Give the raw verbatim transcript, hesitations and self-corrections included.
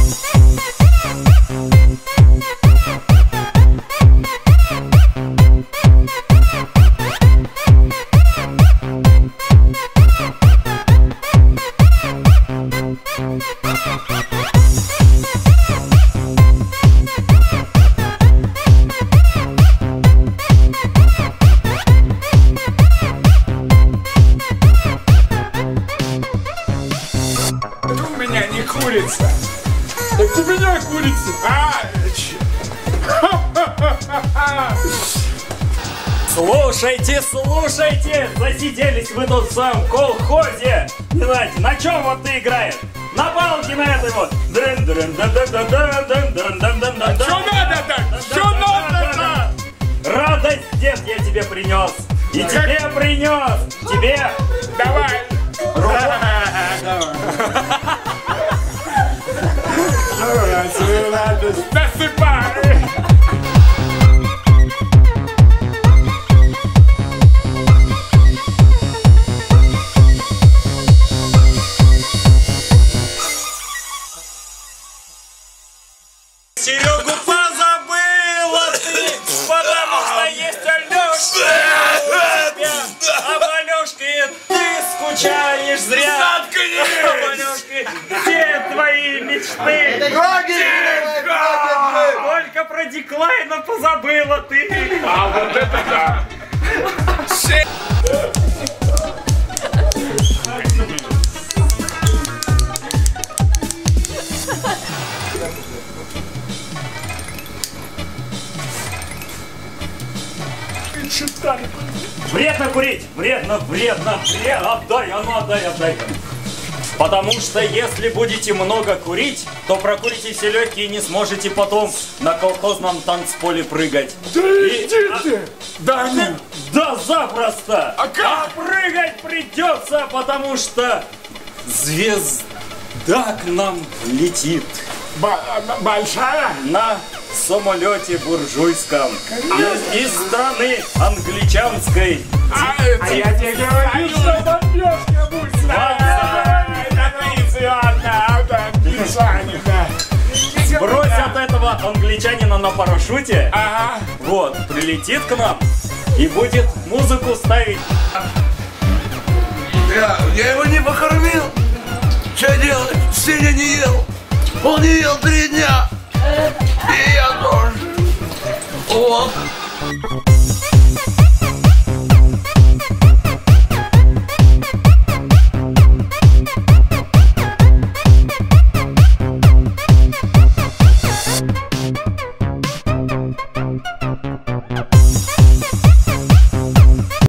Курица. Так у меня курица. А, слушайте, слушайте, засиделись вы тут в своем колхозе. Не знаете, на чем вот ты играешь? На палке на этой вот. А что надо-то? Что надо-то? Радость, дед, я тебе принес. И тебе принес. Тебе. Давай. Насыпай! Серегу позабыла ты, потому что есть Алёшка. Об Алёшке ты скучаешь зря. Об Алёшке все твои мечты. Только про Деклайна позабыла ты. А вот это да. Вредно курить, вредно, вредно, вредно, отдай, а ну отдай, отдай. Потому что если будете много курить, то прокурите все легкие и не сможете потом на колхозном танцполе прыгать. Да и... иди ты! Да ну! Да запросто! А как? А прыгать придется, потому что звезда к нам летит. Б большая? На самолете буржуйском. Из, из страны англичанской. А, это... а я тебе говорю, что бомбежка будет. Брось от этого англичанина на парашюте. Ага. Вот, прилетит к нам и будет музыку ставить. Я, я его не покормил. Что делать? Сеня не ел. Он не ел три дня. И я тоже. Вот.